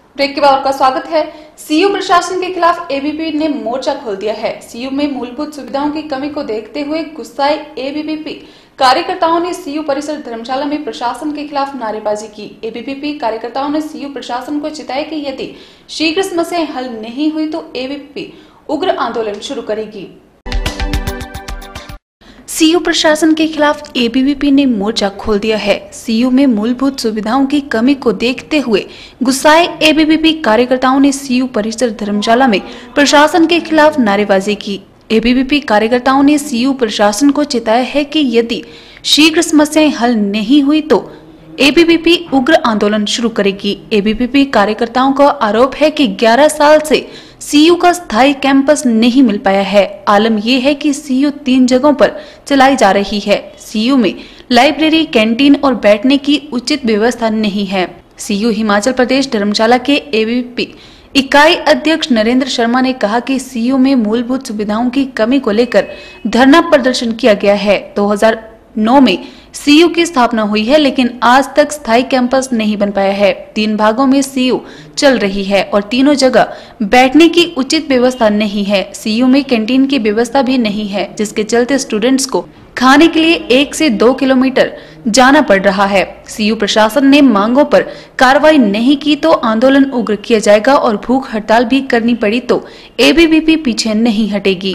Break के बाद आपका स्वागत है। सीयू प्रशासन के खिलाफ एबीवीपी ने मोर्चा खोल दिया है। सीयू में मूलभूत सुविधाओं की कमी को देखते हुए गुस्साए एबीवीपी कार्यकर्ताओं ने सीयू परिसर धर्मशाला में प्रशासन के खिलाफ नारेबाजी की। एबीवीपी कार्यकर्ताओं ने सीयू प्रशासन को चेताया कि यदि शीघ्र समस्याएं हल नहीं हुई तो एबीवीपी उग्र आंदोलन शुरू करेगी। सीयू प्रशासन के खिलाफ एबीवीपी ने मोर्चा खोल दिया है। सीयू में मूलभूत सुविधाओं की कमी को देखते हुए गुस्साए एबीवीपी कार्यकर्ताओं ने सीयू परिसर धर्मशाला में प्रशासन के खिलाफ नारेबाजी की। एबीवीपी कार्यकर्ताओं ने सीयू प्रशासन को चेताया है कि यदि शीघ्र समस्याएं हल नहीं हुई तो एबीवीपी उग्र आंदोलन शुरू करेगी। एबीवीपी कार्यकर्ताओं का आरोप है कि 11 साल से सीयू का स्थायी कैंपस नहीं मिल पाया है। आलम यह है कि सीयू 3 जगहों पर चलाई जा रही है। सीयू में लाइब्रेरी, कैंटीन और बैठने की उचित व्यवस्था नहीं है। सीयू हिमाचल प्रदेश धर्मशाला के एबीवीपी इकाई अध्यक्ष नरेंद्र शर्मा ने कहा कि सीयू में मूलभूत सुविधाओं की कमी को लेकर धरना प्रदर्शन किया गया है। 2009 में सीयू की स्थापना हुई है, लेकिन आज तक स्थायी कैंपस नहीं बन पाया है। 3 भागों में सीयू चल रही है और तीनों जगह बैठने की उचित व्यवस्था नहीं है। सीयू में कैंटीन की व्यवस्था भी नहीं है, जिसके चलते स्टूडेंट्स को खाने के लिए 1 से 2 किलोमीटर जाना पड़ रहा है। सीयू प्रशासन ने मांगों पर कार्रवाई नहीं की तो आंदोलन उग्र किया जाएगा और भूख हड़ताल भी करनी पड़ी तो एबीवीपी पीछे नहीं हटेगी।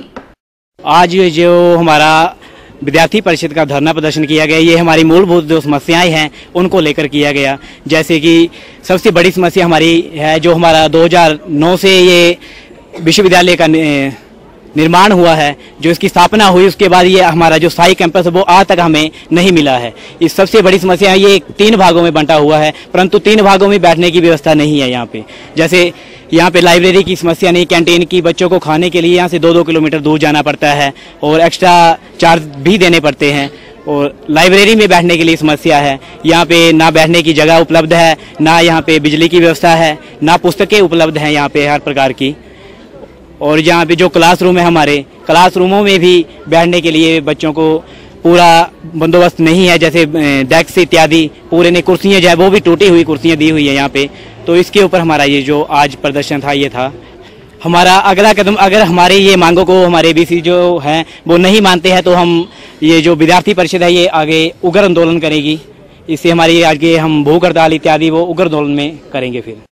आज जो हमारा विद्यार्थी परिषद का धरना प्रदर्शन किया गया, ये हमारी मूलभूत जो समस्याएं हैं उनको लेकर किया गया। जैसे कि सबसे बड़ी समस्या हमारी है, जो हमारा 2009 से ये विश्वविद्यालय का निर्माण हुआ है, जो इसकी स्थापना हुई उसके बाद ये हमारा जो स्थायी कैंपस है वो आज तक हमें नहीं मिला है। इस सबसे बड़ी समस्या है, ये 3 भागों में बंटा हुआ है, परंतु 3 भागों में बैठने की व्यवस्था नहीं है। यहाँ पे जैसे यहाँ पे लाइब्रेरी की समस्या नहीं, कैंटीन की, बच्चों को खाने के लिए यहाँ से 2-2 किलोमीटर दूर जाना पड़ता है और एक्स्ट्रा चार्ज भी देने पड़ते हैं। और लाइब्रेरी में बैठने के लिए समस्या है, यहाँ पे ना बैठने की जगह उपलब्ध है, ना यहाँ पे बिजली की व्यवस्था है, ना पुस्तकें उपलब्ध हैं यहाँ पे हर प्रकार की। और यहाँ पे जो क्लासरूम है, हमारे क्लासरूमों में भी बैठने के लिए बच्चों को पूरा बंदोबस्त नहीं है। जैसे डेस्क इत्यादि पूरे ने कुर्सियाँ जो है वो भी टूटी हुई कुर्सियाँ दी हुई है यहाँ पे। तो इसके ऊपर हमारा ये जो आज प्रदर्शन था ये था। हमारा अगला कदम, अगर हमारे ये मांगों को हमारे एबीसी जो हैं वो नहीं मानते हैं तो हम ये जो विद्यार्थी परिषद है ये आगे उग्र आंदोलन करेगी। इससे हमारी आगे हम भूख हड़ताल इत्यादि वो उग्र आंदोलन में करेंगे फिर।